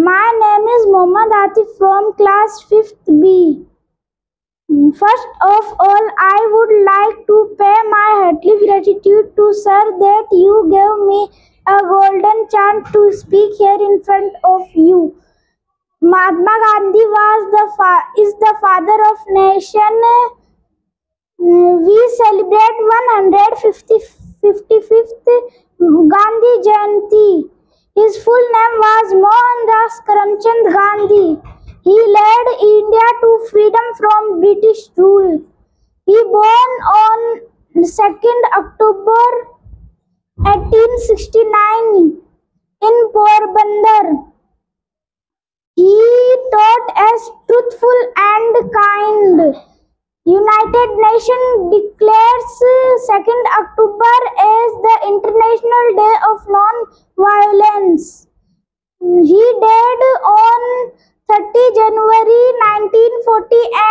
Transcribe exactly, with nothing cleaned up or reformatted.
My name is Mohammad Atif from class fifth B. First of all, I would like to pay my hearty gratitude to sir that you gave me a golden chance to speak here in front of you. Mahatma Gandhi was the fa- is the father of nation. We celebrate one hundred fifty-fifth Gandhi Jayanti. His full name was Mohandas Karamchand Gandhi. He led India to freedom from British rule. He born on second October eighteen sixty-nine in Porbandar. He taught as truthful and kind. United Nations declares second October as the International Day of Non-Violence. He died on thirtieth January nineteen forty